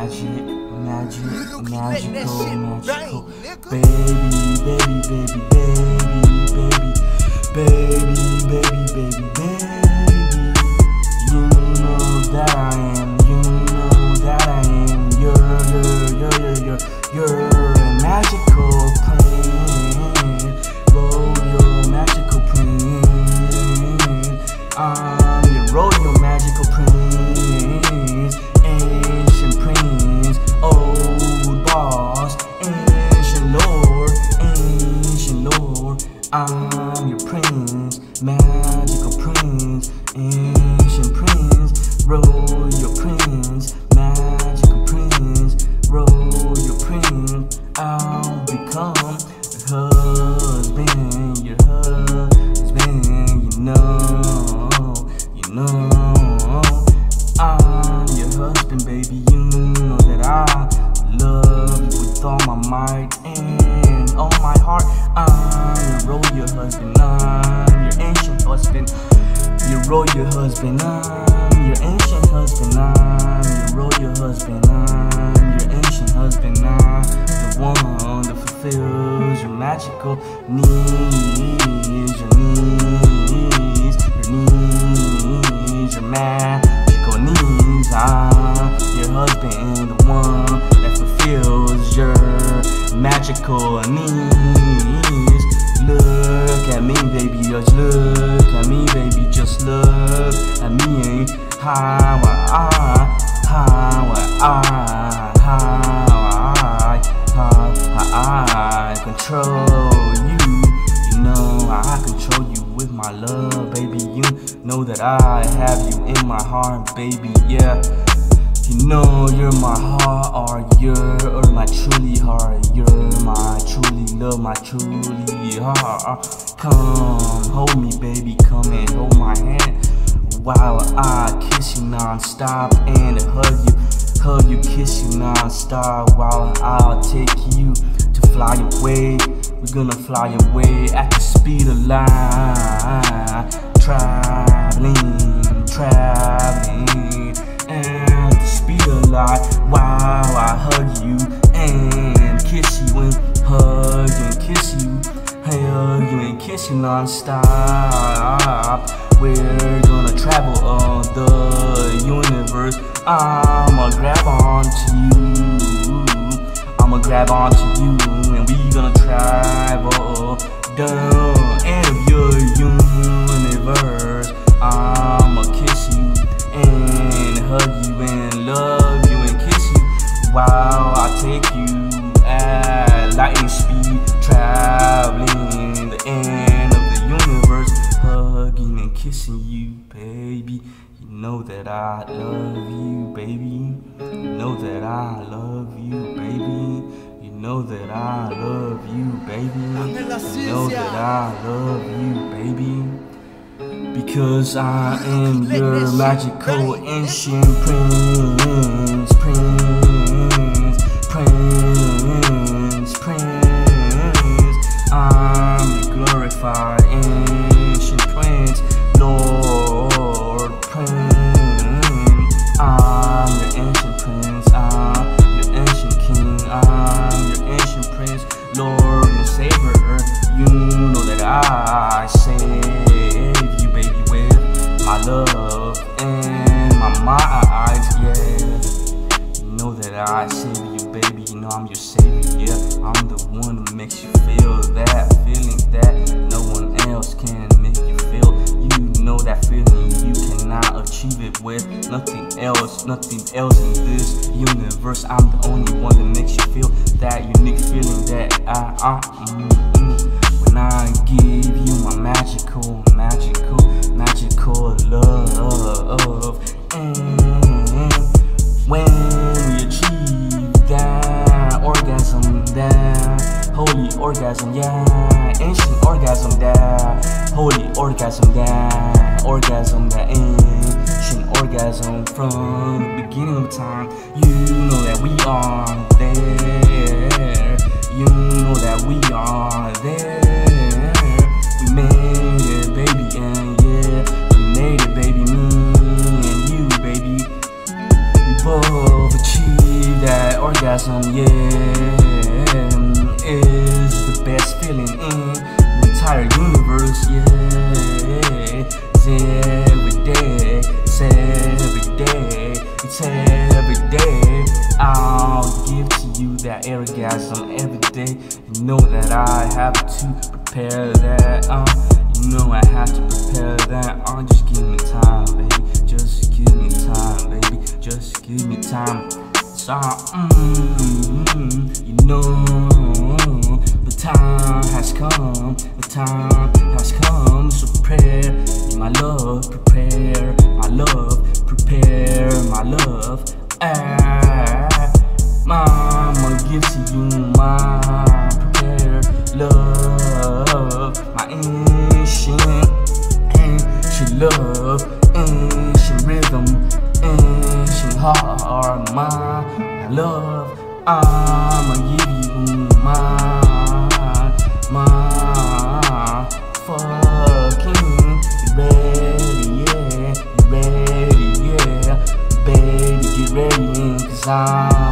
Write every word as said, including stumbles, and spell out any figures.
magic, magic, magical, magical. Baby, baby, baby, baby, baby, baby, baby, baby, baby. You know that I am, you know that I am. You're, you're, you're, you're, you're, you're a magical prince. Roll your magical prince. I'm your royal magical prince. Ancient prince, old boss, ancient lord, ancient lord. I'm your prince, magical prince, ancient prince, royal prince, magical prince, royal prince. I'll become your husband, your husband, you know, you know. I'm your husband, baby, you know that I love you with all my might and all my heart. I'm your royal husband, I'm your ancient husband, your royal husband, I'm your ancient husband, I'm your royal husband, I'm your ancient husband, I'm the one that fulfills your magical needs, your needs, your needs, your magical needs. I'm your husband, the one that fulfills your magical needs. Look at me, baby, just look at me, baby, just look at me. How I, how I, how I, how I control you. You know I control you with my love, baby. You know that I have you in my heart, baby, yeah. You know you're my heart, you're my truly heart, you're my truly love, my truly heart. Come hold me, baby, come and hold my hand while I kiss you non-stop and hug you, hug you, kiss you non-stop while I'll take you to fly away. We're gonna fly away at the speed of light, traveling, traveling, and the speed of light. While I hug you and kiss you and hug you and kiss you, hug you and kiss you non-stop. We're gonna travel on the universe. I'ma grab onto you, I'ma grab onto you, and we gonna travel down end of your universe. I'ma kiss you and hug you and love you and kiss you while I take you at lightning speed, traveling the end of the universe, hugging and kissing you, baby. You know that I love you, baby. You know that I love you, baby. You know that I love you, baby. You know that I love you, baby. Because I am your magical ancient prince, prince, prince, prince. I'm your glorified ancient prince, Lord Prince. I'm your ancient prince, I'm your ancient king, I'm your ancient prince, Lord and Savior. You know that I save you, baby, with my love and my might, yeah. You know that I save you, baby, you know I'm your savior, yeah. I'm the one who makes you feel that feeling that no one else can make you feel. You know that feeling, you cannot achieve it with nothing else, nothing else in this universe. I'm the only one that makes you feel that unique feeling that I, I mm, mm. When I give you my magical, magical, magical love, and when we achieve that orgasm, that holy orgasm, yeah, ancient orgasm, that holy orgasm, that orgasm, that ancient orgasm from the beginning of time. You know that we are there. You know that we are there. We made it, baby, and yeah, we made it, baby, me and you, baby. We both achieved that orgasm every day. You know that I have to prepare that. Uh, you know I have to prepare that. Uh, just give me time, baby. Just give me time, baby. Just give me time. So, mm, you know, the time has come. The time has come. So prepare, my love. Prepare, my love. Prepare, my love. Ah, mama gives to you my prepared love, my ancient, ancient love, ancient rhythm, ancient heart, my love. I'ma give you my, my fucking ready, yeah, ready, yeah, baby, get ready, cause I'm